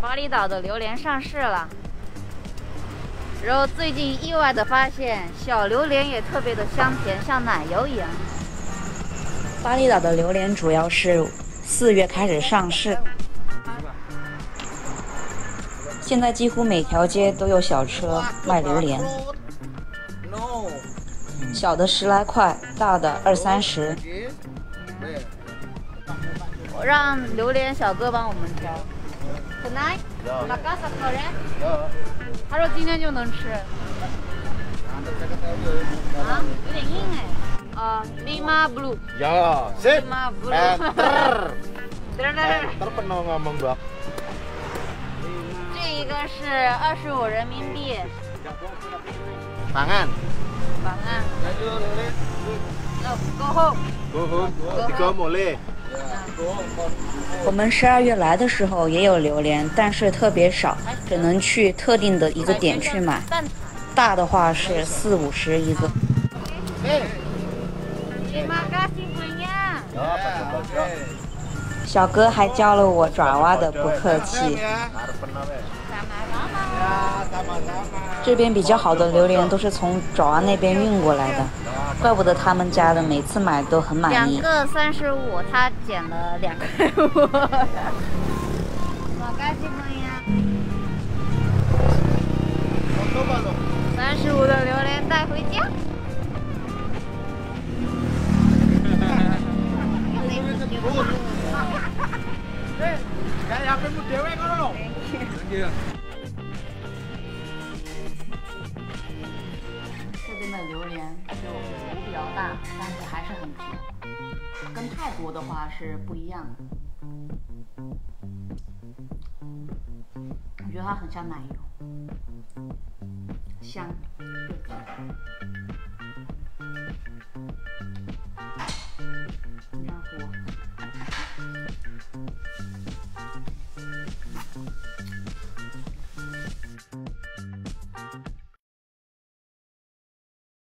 巴厘岛的榴莲上市了，然后最近意外的发现，小榴莲也特别的香甜，像奶油一样。 巴厘岛的榴莲主要是4月开始上市，现在几乎每条街都有小车卖榴莲，小的10来块，大的20-30。 我让榴莲小哥帮我们挑。Tonight, makan satu ya? 他说今天就能吃。啊，有点硬哎。50. Ya, sip. 50. Terpenuh ngomong dok. 这一个是25人民币。 Tangan. Tangan. No, go home. Go home. Tiga boleh. 我们12月来的时候也有榴莲，但是特别少，只能去特定的一个点去买。大的话是40-50一个。 Terima kasih banyak. 小哥还教了我爪哇的不客气。这边比较好的榴莲都是从爪哇那边运过来的，怪不得他们家的每次买都很满意。 2个35，他减了2块5。Makasih banyak。35的榴莲带回家。这边的榴莲就核比较大，但是还是很甜，跟泰国的话是不一样的。我觉得它很像奶油，香又甜。